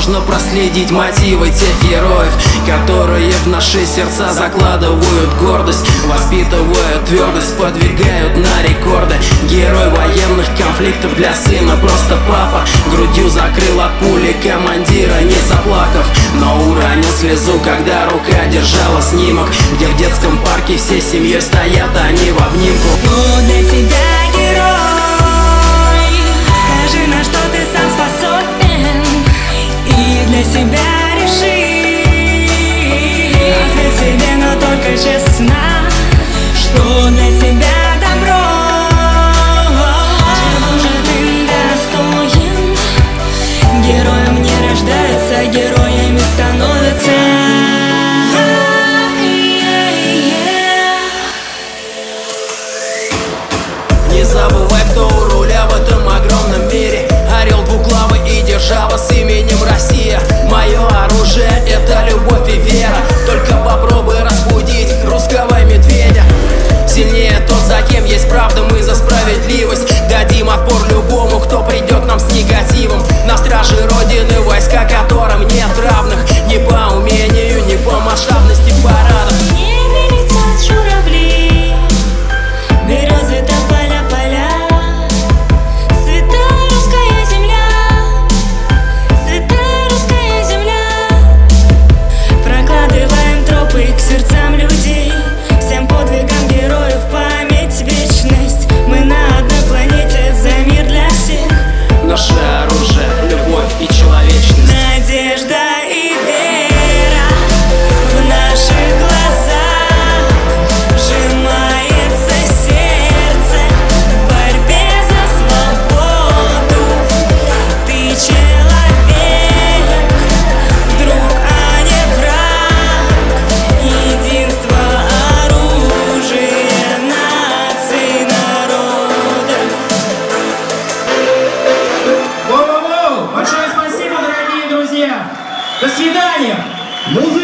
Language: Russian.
можно проследить мотивы тех героев, которые в наши сердца закладывают гордость, воспитывают твердость, подвигают на рекорды. Герой военных конфликтов для сына просто папа. Грудью закрыл от пули командира, не заплакав, но уронил слезу, когда рука держала снимок, где в детском парке все семьей стоят они в обнимку. Кто для тебя герой? Скажи, на что ты сам способен, и для себя реши. Ответь себе, но только честно, что для тебя добро. Чего же ты достоин? Героем не рождаются, героями становятся. Не забывай, кто у руля в этом огромном мире. Орел двуглавый и держава с именем Россия. Мое оружие — это любовь и вера. Только попробуй разбудить русского медведя. Сильнее тот, за кем есть правда, мы за справедливость. Дадим отпор любому, кто придет нам с негативом. На страже Родины войска, которым нет равных. Ни по умению, ни по масштабности парадов. В небе летят журавли, березы тополя поля. Святая русская земля, святая русская земля. Прокладываем тропы к сердцам людей, всем подвигам героев память, вечность. Мы на одной планете, за мир для всех. Наше оружие — любовь и человечность. Надежда и вера в наших глазах, сжимается сердце в борьбе за свободу. Ты человек, друг, а не враг. Единство — оружие наций, народов. Воу-воу-воу! Большое спасибо, дорогие друзья! До свидания!